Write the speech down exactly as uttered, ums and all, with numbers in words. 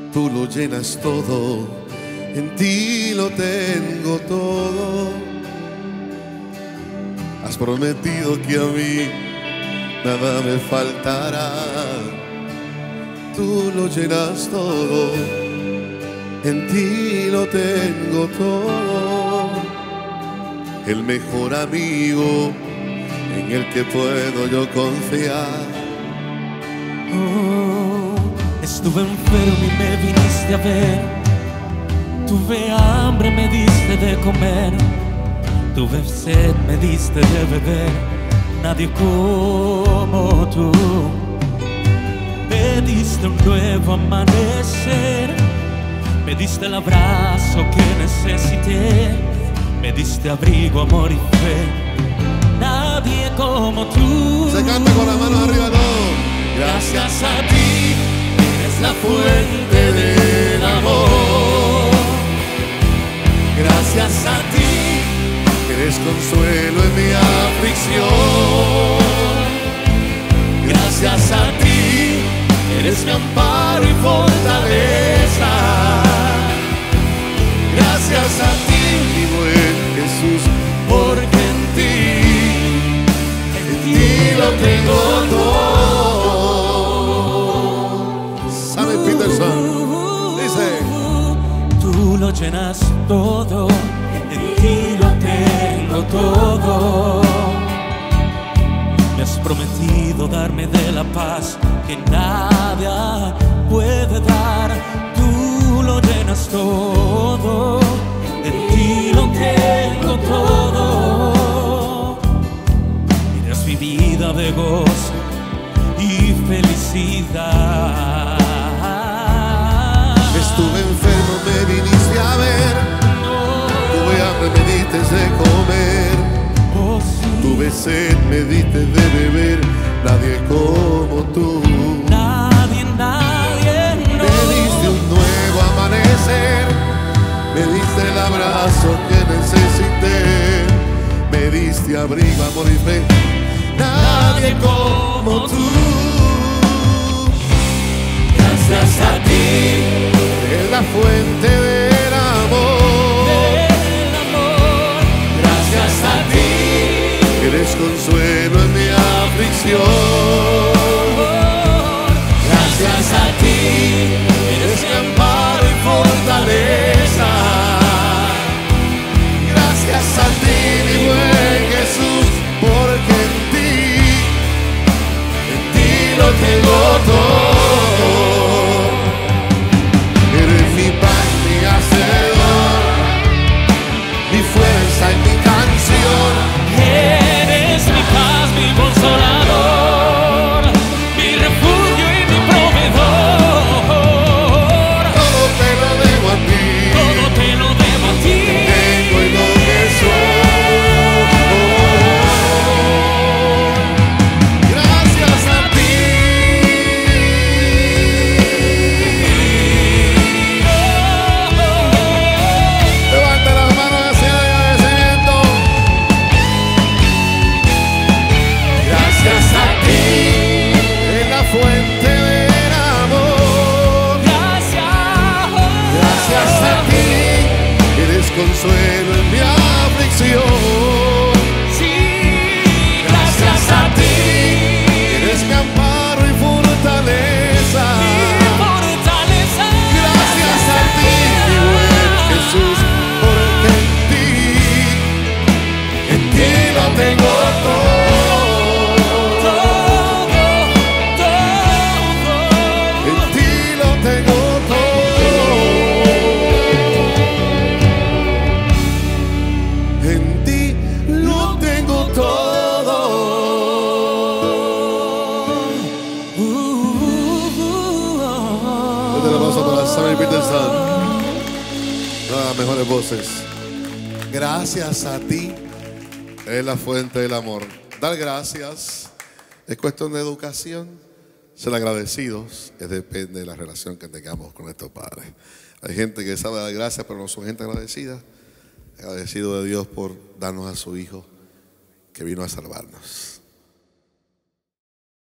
tú lo llenas todo, en ti lo tengo todo. Has prometido que a mí nada me faltará, tú lo llenas todo, en ti lo tengo todo. El mejor amigo en el que puedo yo confiar. Oh, estuve enfermo y me viniste a ver. Tuve hambre, me diste de comer. Tuve sed, me diste de beber. Nadie como tú. Me diste un nuevo amanecer. Me diste el abrazo que necesité. Me diste abrigo, amor y fe. Nadie como tú. Se canta con la mano arriba todo. Gracias a ti, eres la fuente del amor. Gracias a ti, eres consuelo en mi aflicción. Gracias a ti, eres mi amparo y fortaleza. Gracias a ti, mi buen Jesús, porque en ti, en ti lo tengo todo. Sammy Peterson dice: tú lo llenas todo, en ti lo tengo todo. Me has prometido darme de la paz que nadie puede dar. Tú lo llenas todo, en ti lo tengo todo. Eres mi vida de gozo y felicidad. Estuve enfermo, me viniste a ver. Tuve hambre, me diste de comer. Oh, sí. Tuve sed, me diste de beber. Nadie como tú. Nadie, nadie, no. Me diste un nuevo amanecer. Me diste el abrazo que necesité. Me diste abrigo, amor y fe. Nadie como tú. Gracias a ti, es la fuente del amor. del amor. Gracias a ti, Eres consuelo en mi aflicción. gracias a ti, Eres mi amparo y fortaleza. Gracias a ti, mi buen Jesús, porque en ti, en ti lo tengo todo. Eres mi paz, mi hacedor, mi fuerza y mi canción. eres mi paz, mi consolador, mi refugio y mi proveedor. Todo te lo debo a ti. Todo te lo debo a ti. Tengo y lo que soy. Gracias a ti. Levanta las manos hacia el agradecimiento. Gracias a ti, en la fuente del amor. Gracias, Gracias a ti, eres consuelo en mi aflicción. sí, gracias a ti, Eres mi amparo y fortaleza. mi fortaleza. Gracias a ti, mi buen Jesús, porque en ti, en ti lo tengo todo. Todo, todo. En ti lo tengo todo. En ti lo tengo todo. Uh, uh, uh, Este lo paso para Sammy Peterson. Una de las mejores voces. Gracias a ti, es la fuente del amor. Dar gracias es cuestión de educación. Ser agradecidos es depende de la relación que tengamos con nuestros padres. Hay gente que sabe dar gracias, pero no son gente agradecida. Agradecido de Dios por darnos a su Hijo que vino a salvarnos.